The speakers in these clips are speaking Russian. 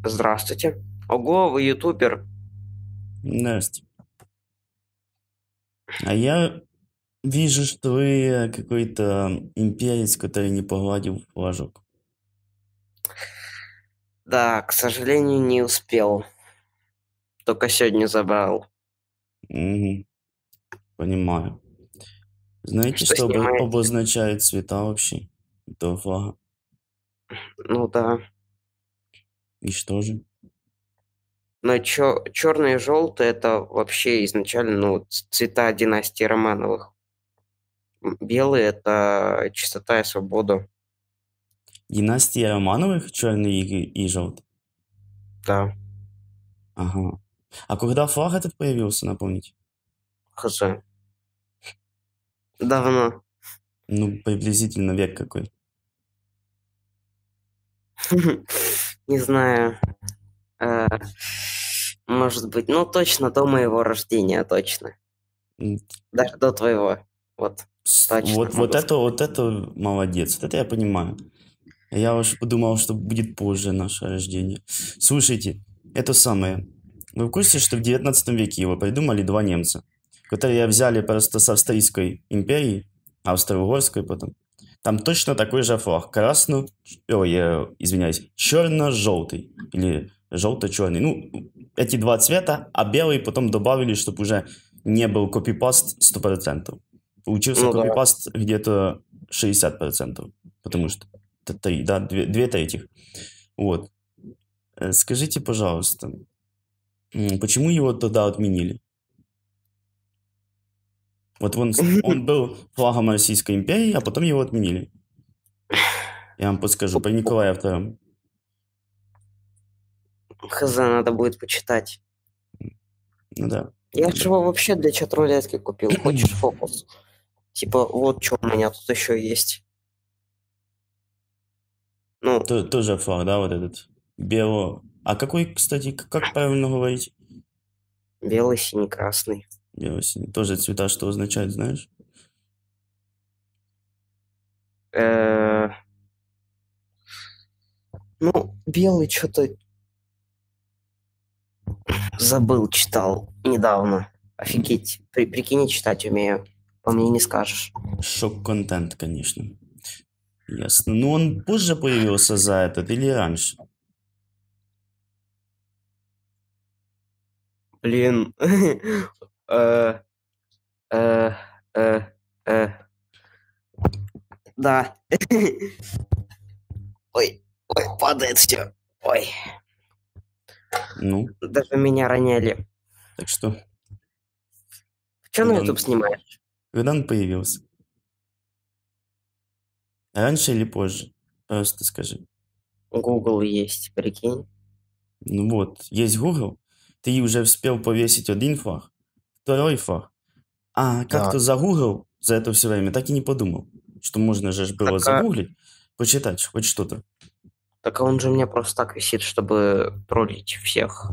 Здравствуйте. Ого, вы ютубер. Здрасте. А я вижу, что вы какой-то имперец, который не погладил флажок. Да, к сожалению, не успел. Только сегодня забрал. Мгм, понимаю. Знаете, Что что снимаете? обозначает цвета вообще этого флага? Ну да. И что же? Но черный и желтый это вообще изначально цвета династии Романовых. Белый это чистота и свобода. Династия Романовых, черный и желтый? Да, Ага. А когда флаг этот появился, напомните? хз. Давно. Ну, приблизительно век какой. Не знаю. Э, Может быть, ну точно до моего рождения, точно. М, Даже до твоего. Вот, точно могу сказать. вот это молодец, вот это я понимаю. Я уж подумал, что будет позже наше рождение. Слушайте, это самое. Вы в курсе, что в 19 веке его придумали два немца, которые взяли просто с Австрийской империи, Австро-Угорской потом. Там точно такой же флаг. Извиняюсь, черно-желтый или желто-черный. Ну, эти два цвета, а белый потом добавили, чтобы уже не был копипаст 100%. Получился Ну да. копипаст где-то 60%, потому что это три, да, две третьих. Вот. Скажите, пожалуйста, почему его тогда отменили? Вот он был флагом Российской империи, а потом его отменили. Я вам подскажу, при Николае II. Хз, надо будет почитать. Ну да, Я ну же да. его вообще для чат-рулетки купил. Хочешь фокус? Типа, вот что у меня тут еще есть. Ну, Тоже флаг, да, вот этот. Бело. А какой, кстати, как правильно говорить? белый, синий, красный. Бело-синий. Тоже цвета, что означает, знаешь? Э, Ну, белый что-то забыл, читал недавно. Офигеть. Прикинь, читать умею. По мне не скажешь. Шок-контент, конечно. Ясно. Но он позже появился за этот или раньше? Блин. Э, э, э, э, Да. Ой, ой, падает все. Ой, Ну, даже меня роняли. так что, Что на когда YouTube он, снимаешь? когда он появился? Раньше или позже? Просто скажи. Google есть, прикинь. Ну вот, есть Google, ты уже успел повесить один флаг, второй флаг, а Да. как-то загуглил за это все время, так и не подумал, что можно же ж было Так, загуглить, почитать хоть что-то. так он же у меня просто так висит, чтобы троллить всех.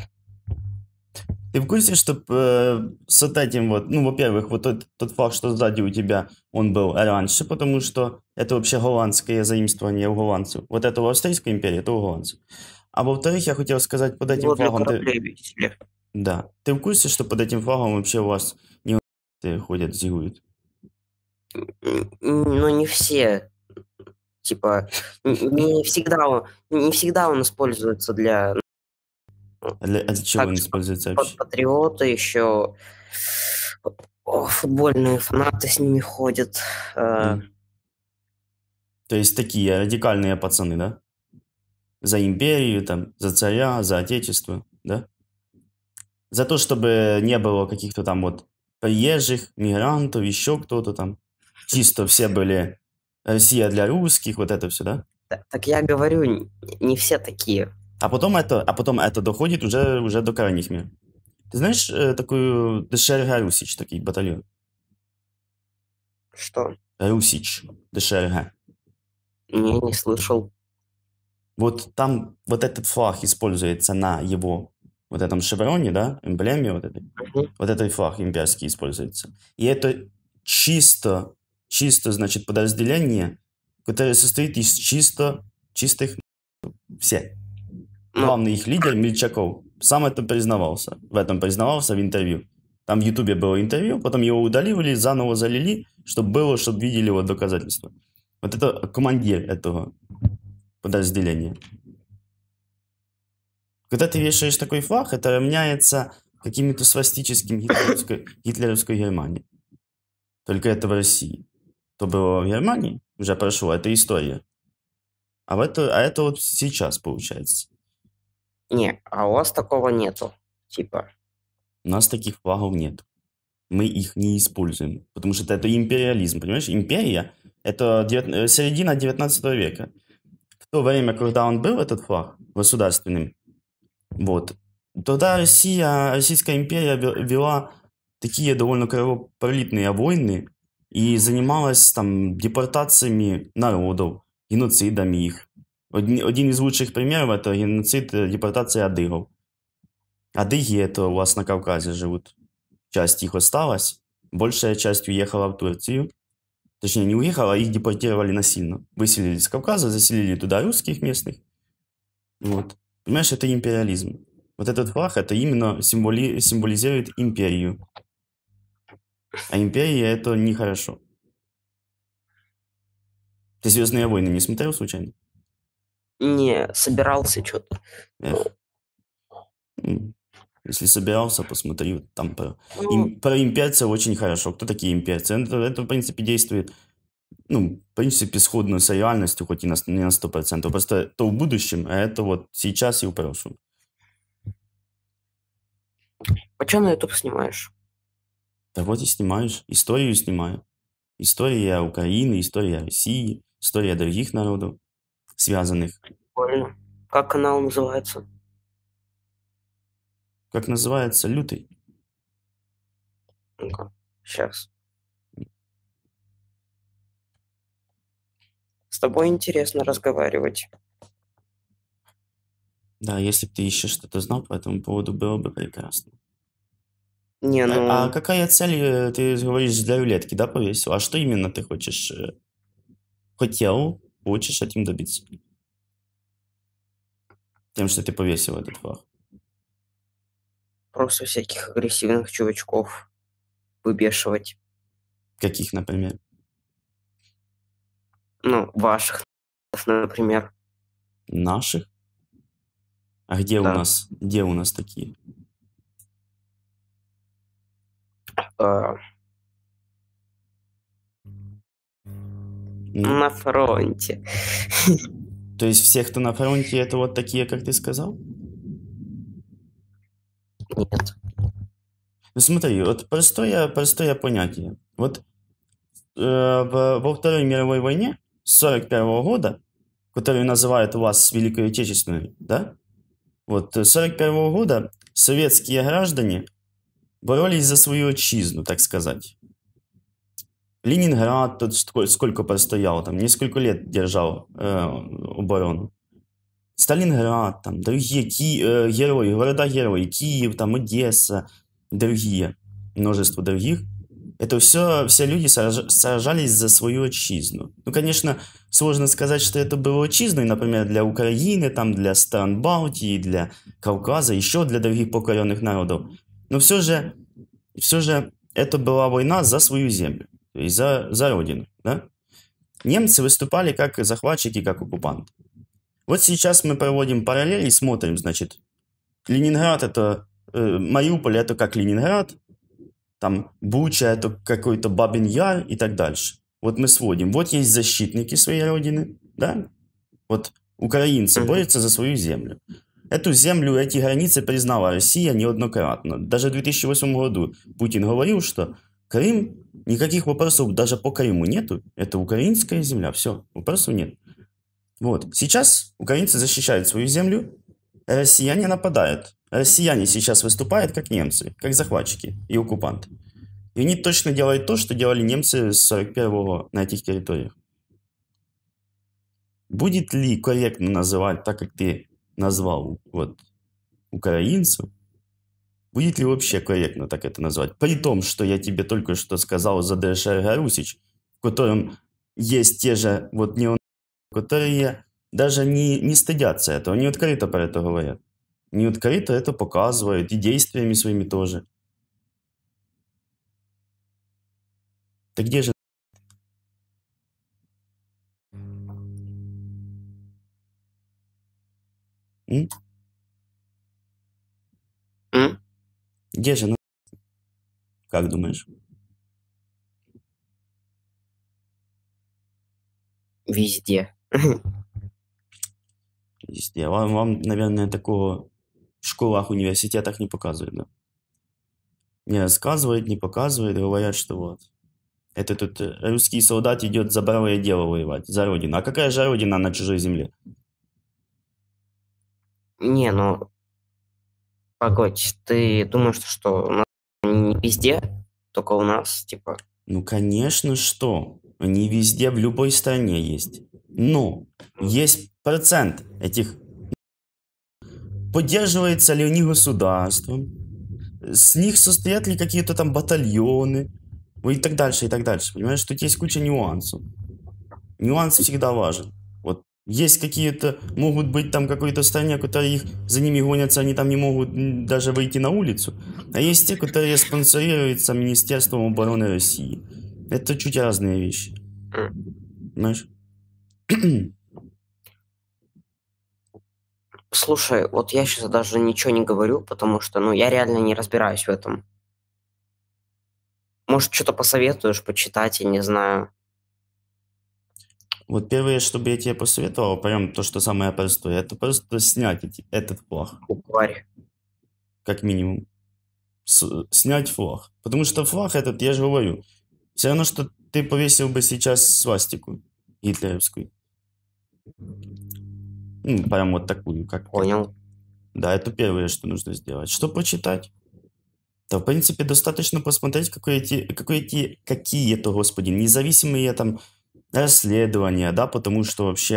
Ты в курсе, что с вот этим вот, ну, во-первых, вот тот флаг, что сзади у тебя, он был раньше, потому что это вообще голландское заимствование у голландцев. Вот это у Австрийской империи, это у голландцев. А во-вторых, я хотел сказать, под этим Его для флагом ты... кораблей весили. Да. Ты в курсе, что под этим флагом вообще у вас не ходят, зигуют? Ну, не все. Типа, не всегда он используется для... А для чего он Также используется вообще? патриоты еще, футбольные фанаты с ними ходят. Э, М. То есть такие радикальные пацаны, да? За империю, там, за царя, за отечество, да? За то, чтобы не было каких-то там вот приезжих, мигрантов, еще кто-то там. Чисто все были Россия для русских, вот это все, да? Так я говорю, не все такие. А потом это доходит уже до крайних мер. Ты знаешь такую ДШРГ Русич, такой батальон? Что? Русич, ДШРГ. Не слышал. Вот там вот этот флаг используется на его вот этом шевроне, да, эмблеме вот этой. Мгм. Вот этот флаг имперский используется. И это чисто, значит, подразделение, которое состоит из чистых все. Ну, главный их лидер Мельчаков сам это признавался. В этом признавался в интервью. Там в Ютубе было интервью, потом его удалили, заново залили, чтобы видели вот доказательства. Вот это командир этого подразделения. Когда ты вешаешь такой флаг, это равняется каким-то свастическим гитлеровской Германии. Только это в России. То было в Германии, уже прошло, это история. А это вот сейчас получается. не, а у вас такого нету. Типа, У нас таких флагов нет. Мы их не используем. Потому что это империализм, понимаешь? Империя – это середина 19 века. В то время, когда он был, этот флаг, государственным, вот, тогда Российская империя вела такие довольно кровопролитные войны и занималась там депортациями народов, геноцидами их. Один из лучших примеров – это геноцид, депортация адыгов. Адыги – это у вас на Кавказе живут. Часть их осталась, большая часть уехала в Турцию. Точнее, не уехала, а их депортировали насильно. Выселили с Кавказа, заселили туда русских местных. Вот. Понимаешь, это империализм. Вот этот флаг, это именно символизирует империю. А империя – это нехорошо. Ты «Звездные войны» не смотрел случайно? не собирался что-то. Эх. Если собирался, посмотри. Вот там про Ну, имперцев очень хорошо. Кто такие имперцы? Это в принципе, действует, в принципе, сходно с реальностью, хоть и не на 100%. Просто это в будущем, а это вот сейчас и в прошлом. а что на YouTube снимаешь? Да вот и снимаешь. Историю снимаю. История Украины, история России, история других народов, связанных. Прикольно. Как канал называется? Как называется? Лютый. Ну-ка, сейчас. С тобой интересно разговаривать. Да, если бы ты еще что-то знал по этому поводу, было бы прекрасно. Не, А ну, какая цель, ты говоришь, для рулетки, да, повесил? А что именно ты хочешь, хочешь этим добиться? Тем, что ты повесил этот флаг. просто всяких агрессивных чувачков выбешивать. Каких, например? Ну, ваших, например. Наших? А где Да. у нас такие? А, Ну, на фронте. то есть все, кто на фронте, это вот такие, как ты сказал? Нет. Ну смотри, вот простое понятие. Вот во Второй мировой войне с 41 года, которую называют у вас Великой Отечественной, да? Вот с 41 года советские граждане боролись за свою отчизну, так сказать. Ленинград тут сколько простоял, там несколько лет держал оборону. Сталинград, там другие герои, города-герои, Киев, там Одесса, другие, множество других. Это все люди сражались за свою отчизну. Ну, конечно, сложно сказать, что это было отчизной, например, для Украины, там, для стран Балтии, для Кавказа, еще для других покоренных народов. Но все же это была война за свою землю, то есть за родину. Да? Немцы выступали как захватчики, как оккупанты. Вот сейчас мы проводим параллели и смотрим, значит, Ленинград это, Мариуполь это как Ленинград, там Буча это какой-то Бабин Яр и так дальше. Вот мы сводим. Вот есть защитники своей родины, да? Вот украинцы борются за свою землю. Эту землю, эти границы признала Россия неоднократно. Даже в 2008 году Путин говорил, что Крым, никаких вопросов даже по Крыму нету. Это украинская земля, все, вопросов нет. Вот. Сейчас украинцы защищают свою землю, россияне нападают. Россияне сейчас выступают как немцы, как захватчики и оккупанты. И они точно делают то, что делали немцы с 41-го на этих территориях. Будет ли корректно называть так, как ты назвал вот, украинцев? Будет ли вообще корректно так это назвать? При том, что я тебе только что сказал за ДШР Русич, в котором есть те же вот неонации, которые даже не стыдятся этого, они открыто про это говорят. Они открыто это показывают, и действиями своими тоже. Так где же... М? М? Где же... Как думаешь? Везде. Везде. Вам, наверное, такого в школах, университетах не показывают, да? Не рассказывают, не показывают, говорят, что вот. Это тут русский солдат идет за правое дело воевать, за родину. А какая же родина на чужой земле? Не, ну, погодь, ты думаешь, что у нас не везде, только у нас, типа... Ну, конечно, что. Они везде, в любой стране есть. Но есть процент этих... Поддерживается ли они государством? С них состоят ли какие-то там батальоны? Ну и так дальше, и так дальше. Понимаешь, тут есть куча нюансов. Нюанс всегда важен. Вот есть какие-то, могут быть там какой-то стране, которые их, за ними гонятся, они там не могут даже выйти на улицу. А есть те, которые спонсорируются Министерством обороны России. Это чуть разные вещи. Понимаешь? Слушай, вот я сейчас даже ничего не говорю, потому что, ну, я реально не разбираюсь в этом. Может, что-то посоветуешь почитать, я не знаю. Вот первое, что бы я тебе посоветовал, прям то, что самое простое, это просто снять этот флаг, Букварь. как минимум. Снять флаг. Потому что флаг этот, я же говорю, все равно, что ты повесил бы сейчас свастику гитлеровскую. Ну, прям вот такую, как... Понял. Да, это первое, что нужно сделать. Что почитать? Да, в принципе, достаточно посмотреть, какие-то, господи, независимые там расследования, да, потому что вообще...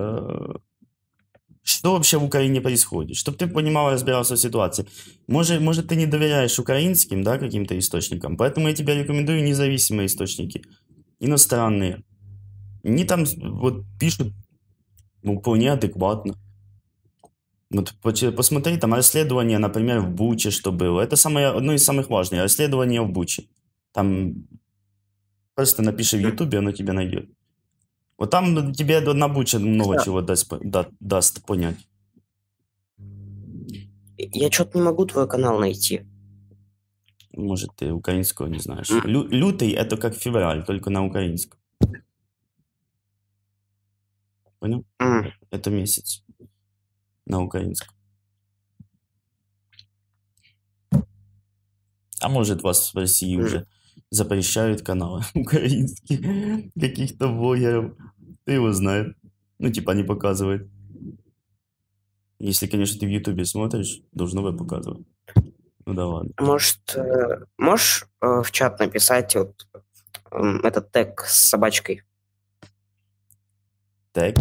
Что вообще в Украине происходит? Чтобы ты понимал, разбирался в ситуации. Может, ты не доверяешь украинским, да, каким-то источникам, поэтому я тебе рекомендую независимые источники, иностранные. Они там вот пишут, ну, вполне адекватно. Вот посмотри, там расследование, например, в Буче, что было. Это одно из самых важных. Расследование в Буче. Там просто напиши в Ютубе, оно тебе найдет. Вот там тебе одна Буча много чего даст понять. Я что-то не могу твой канал найти. Может, ты украинского не знаешь. Лютый — это как февраль, только на украинском. Понял? Это месяц на украинском. А может, вас в России уже запрещают каналы украинские, каких-то блогеров. Ты его знаешь. Ну, типа, не показывает. Если, конечно, ты в Ютубе смотришь, должно бы показывать. Ну да ладно. Может, можешь в чат написать вот этот тег с собачкой? Тег?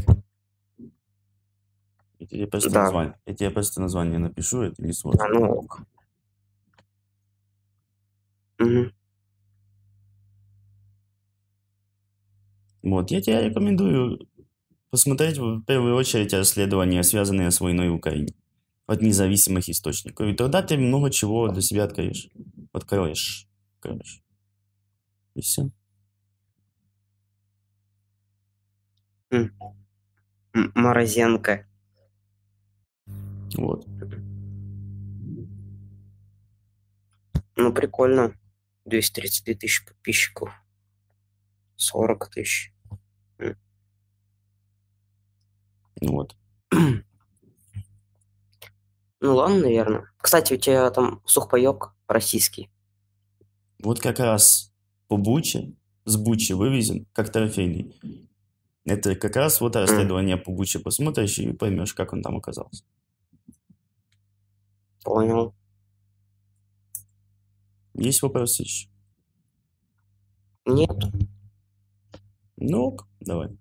Я тебе просто название напишу, это не сложно. Ну ок. Мгм. Вот, я тебе рекомендую посмотреть в первую очередь расследования, связанные с войной в Украине. От независимых источников. И тогда ты много чего для себя Откроешь. И все. Морозенко. Вот. Ну, прикольно. 232 тысячи подписчиков. 40 тысяч. Вот. Ну ладно, наверное. Кстати, у тебя там сухпайок российский. Вот как раз по Буче, с Бучи вывезен, как трофейный. Это как раз вот расследование по Буче посмотришь и поймешь, как он там оказался. Понял. Есть вопросы еще? Нет. Ну, давай.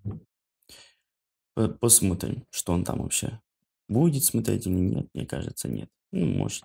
Посмотрим, что он там вообще будет смотреть или нет. Мне кажется, нет. Ну, может.